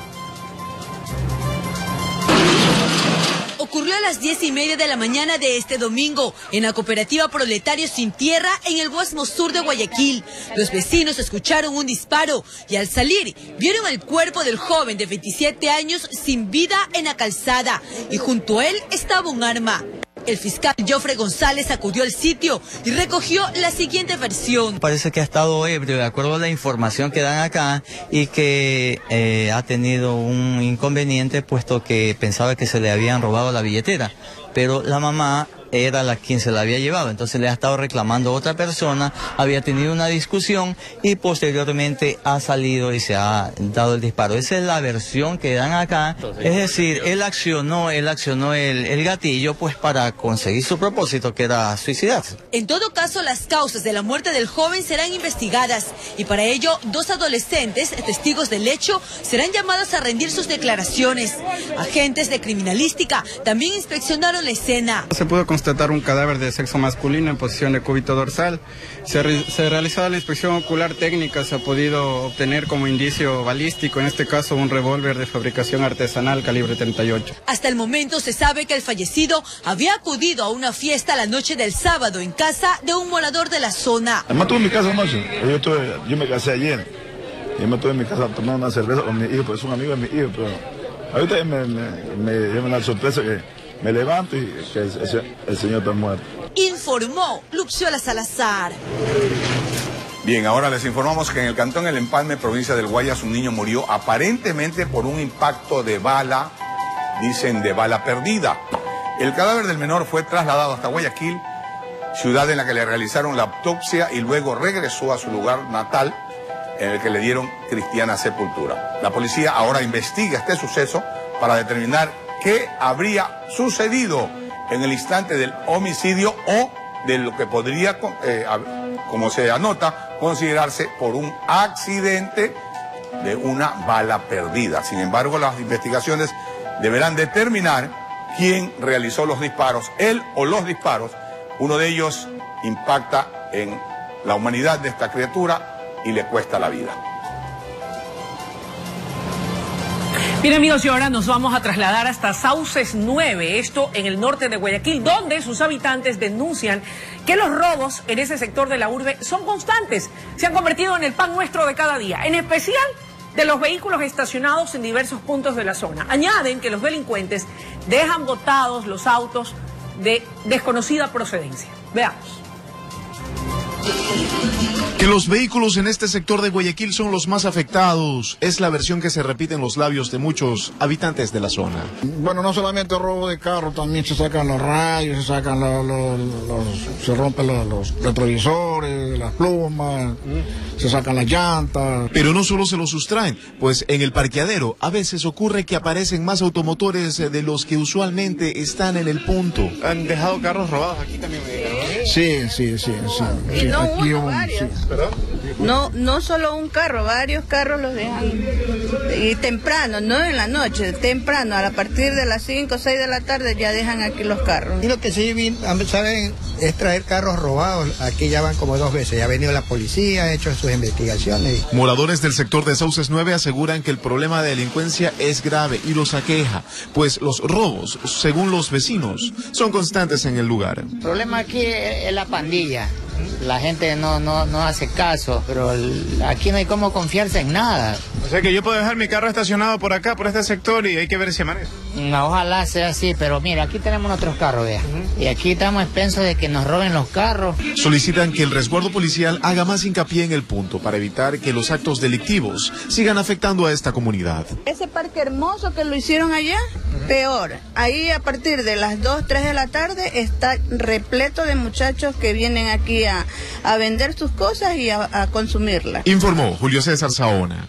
Ocurrió a las 10:30 de la mañana de este domingo en la cooperativa Proletarios Sin Tierra en el Guasmo Sur de Guayaquil. Los vecinos escucharon un disparo y al salir vieron el cuerpo del joven de 27 años sin vida en la calzada y junto a él estaba un arma. El fiscal Jofre González acudió al sitio y recogió la siguiente versión. Parece que ha estado ebrio, de acuerdo a la información que dan acá, y que ha tenido un inconveniente puesto que pensaba que se le habían robado la billetera, pero la mamá era quien se la había llevado, entonces le ha estado reclamando a otra persona, había tenido una discusión y posteriormente ha salido y se ha dado el disparo. Esa es la versión que dan acá, es decir, él accionó el gatillo pues para conseguir su propósito, que era suicidarse. En todo caso, las causas de la muerte del joven serán investigadas y para ello 2 adolescentes, testigos del hecho, serán llamados a rendir sus declaraciones. Agentes de criminalística también inspeccionaron la escena. Se pudo constatar un cadáver de sexo masculino en posición de cúbito dorsal. Se realizó la inspección ocular técnica, se ha podido obtener como indicio balístico, en este caso un revólver de fabricación artesanal calibre 38. Hasta el momento se sabe que el fallecido había acudido a una fiesta la noche del sábado en casa de un morador de la zona. Además estuve en mi casa anoche, yo me casé ayer, y me estuve en mi casa tomando una cerveza con mi hijo, porque es un amigo de mi hijo, pero ahorita me dio una sorpresa que me levanto y que el señor está muerto. Informó Luxiola Salazar. Bien, ahora les informamos que en el cantón El Empalme, provincia del Guayas, un niño murió aparentemente por un impacto de bala, dicen de bala perdida. El cadáver del menor fue trasladado hasta Guayaquil, ciudad en la que le realizaron la autopsia y luego regresó a su lugar natal, en el que le dieron cristiana sepultura. La policía ahora investiga este suceso para determinar qué habría sucedido en el instante del homicidio o de lo que podría, como se anota, considerarse por un accidente de una bala perdida. Sin embargo, las investigaciones deberán determinar quién realizó los disparos, él o los disparos. Uno de ellos impacta en la humanidad de esta criatura y le cuesta la vida. Bien, amigos, y ahora nos vamos a trasladar hasta Sauces 9, esto en el norte de Guayaquil, donde sus habitantes denuncian que los robos en ese sector de la urbe son constantes, se han convertido en el pan nuestro de cada día, en especial de los vehículos estacionados en diversos puntos de la zona. Añaden que los delincuentes dejan botados los autos de desconocida procedencia. Veamos. Que los vehículos en este sector de Guayaquil son los más afectados es la versión que se repite en los labios de muchos habitantes de la zona. Bueno, no solamente robo de carro, también se sacan los rayos, se sacan se rompen los retrovisores, las plumas, se sacan las llantas. Pero no solo se los sustraen, pues en el parqueadero a veces ocurre que aparecen más automotores de los que usualmente están en el punto. ¿Han dejado carros robados aquí también? Sí. Y no aquí uno, varios. No solo un carro, varios carros los dejan. Y temprano, no en la noche, temprano, a partir de las 5 o 6 de la tarde ya dejan aquí los carros. Y lo que sí saben es traer carros robados. Aquí ya van como 2 veces. Ya ha venido la policía, ha hecho sus investigaciones. Moradores del sector de Sauces 9 aseguran que el problema de delincuencia es grave y los aqueja, pues los robos, según los vecinos, son constantes en el lugar. El problema aquí es la pandilla. La gente no hace caso, pero aquí no hay cómo confiarse en nada. O sea que yo puedo dejar mi carro estacionado por acá, por este sector, y hay que ver si amanece. No, ojalá sea así, pero mira, aquí tenemos otros carros, vea. Y aquí estamos expensos de que nos roben los carros. Solicitan que el resguardo policial haga más hincapié en el punto para evitar que los actos delictivos sigan afectando a esta comunidad. Ese parque hermoso que lo hicieron allá, peor. Ahí a partir de las 2, 3 de la tarde está repleto de muchachos que vienen aquí a vender sus cosas y a consumirlas. Informó Julio César Saona.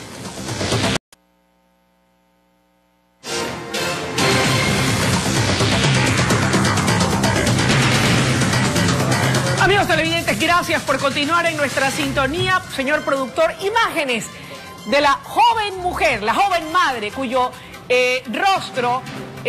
Amigos televidentes, gracias por continuar en nuestra sintonía. Señor productor, imágenes de la joven mujer, la joven madre, cuyo rostro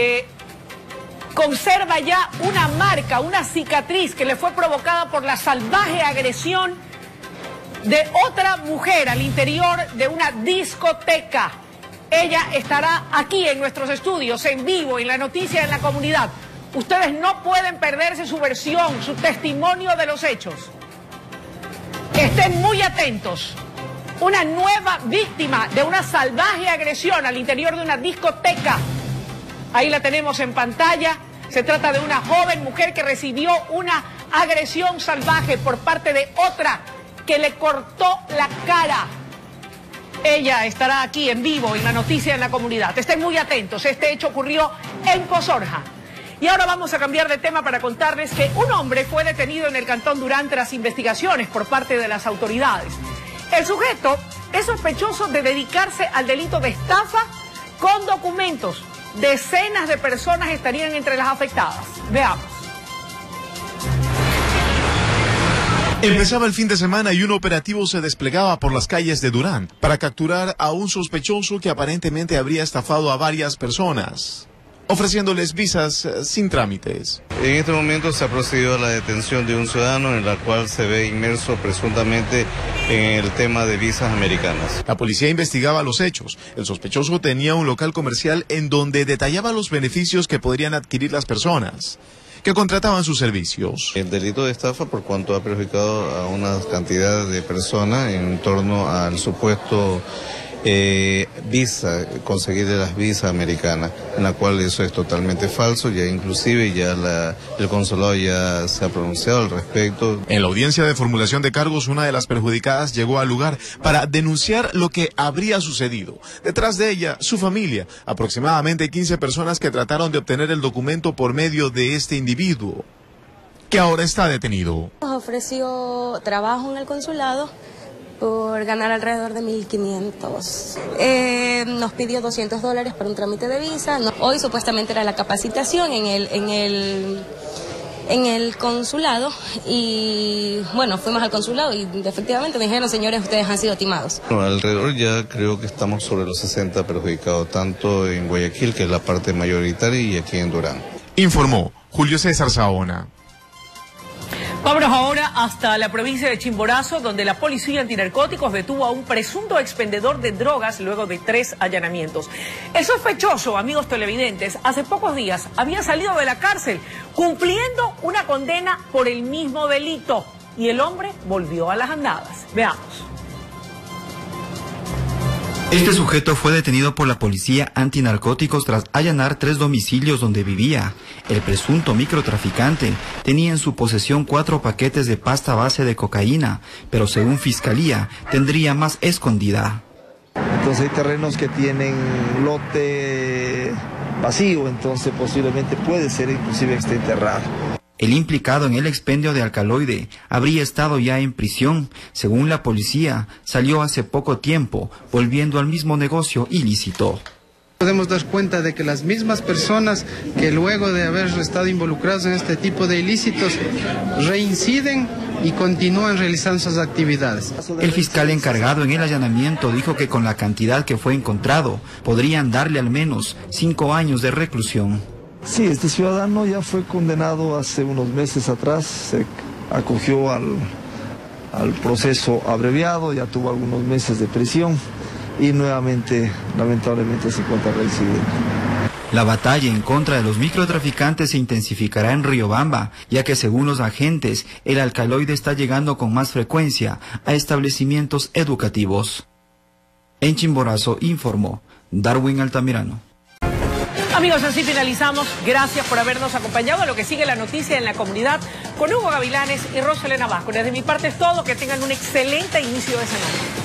conserva ya una marca, una cicatriz que le fue provocada por la salvaje agresión de otra mujer al interior de una discoteca. Ella estará aquí en nuestros estudios, en vivo, en la noticia en la comunidad. Ustedes no pueden perderse su versión, su testimonio de los hechos. Estén muy atentos. Una nueva víctima de una salvaje agresión al interior de una discoteca. Ahí la tenemos en pantalla. Se trata de una joven mujer que recibió una agresión salvaje por parte de otra que le cortó la cara. Ella estará aquí en vivo en la noticia en la comunidad. Estén muy atentos. Este hecho ocurrió en Pozorja. Y ahora vamos a cambiar de tema para contarles que un hombre fue detenido en el Cantón Durán tras investigaciones por parte de las autoridades. El sujeto es sospechoso de dedicarse al delito de estafa con documentos. Decenas de personas estarían entre las afectadas. Veamos. Empezaba el fin de semana y un operativo se desplegaba por las calles de Durán para capturar a un sospechoso que aparentemente habría estafado a varias personas, ofreciéndoles visas sin trámites. En este momento se ha procedido a la detención de un ciudadano en la cual se ve inmerso presuntamente en el tema de visas americanas. La policía investigaba los hechos. El sospechoso tenía un local comercial en donde detallaba los beneficios que podrían adquirir las personas que contrataban sus servicios. El delito de estafa por cuanto ha perjudicado a una cantidad de personas en torno al supuesto conseguir las visas americanas, en la cual eso es totalmente falso, ya inclusive ya el consulado ya se ha pronunciado al respecto. En la audiencia de formulación de cargos, una de las perjudicadas llegó al lugar para denunciar lo que habría sucedido. Detrás de ella, su familia, aproximadamente 15 personas que trataron de obtener el documento por medio de este individuo, que ahora está detenido. Nos ofreció trabajo en el consulado por ganar alrededor de 1.500. Nos pidió $200 para un trámite de visa. Hoy supuestamente era la capacitación en el consulado y bueno, fuimos al consulado y efectivamente me dijeron, señores, ustedes han sido timados. Bueno, alrededor ya creo que estamos sobre los 60 perjudicados, tanto en Guayaquil, que es la parte mayoritaria, y aquí en Durán. Informó Julio César Saona. Vámonos ahora hasta la provincia de Chimborazo, donde la policía antinarcóticos detuvo a un presunto expendedor de drogas luego de 3 allanamientos. El sospechoso, amigos televidentes, hace pocos días había salido de la cárcel cumpliendo una condena por el mismo delito y el hombre volvió a las andadas. Veamos. Este sujeto fue detenido por la policía antinarcóticos tras allanar 3 domicilios donde vivía. El presunto microtraficante tenía en su posesión 4 paquetes de pasta base de cocaína, pero según Fiscalía tendría más escondida. Entonces hay terrenos que tienen lote vacío, entonces posiblemente puede ser inclusive que esté enterrado. El implicado en el expendio de alcaloide habría estado ya en prisión. Según la policía, salió hace poco tiempo, volviendo al mismo negocio ilícito. Podemos dar cuenta de que las mismas personas que luego de haber estado involucrados en este tipo de ilícitos reinciden y continúan realizando sus actividades. El fiscal encargado en el allanamiento dijo que con la cantidad que fue encontrado podrían darle al menos 5 años de reclusión. Sí, este ciudadano ya fue condenado hace unos meses atrás, se acogió al proceso abreviado, ya tuvo algunos meses de prisión y nuevamente, lamentablemente, se encuentra reincidiendo. La batalla en contra de los microtraficantes se intensificará en Riobamba, ya que según los agentes, el alcaloide está llegando con más frecuencia a establecimientos educativos. En Chimborazo informó Darwin Altamirano. Amigos, así finalizamos. Gracias por habernos acompañado a lo que sigue la noticia en la comunidad con Hugo Gavilanes y Roselena Vázquez. Desde mi parte es todo. Que tengan un excelente inicio de semana.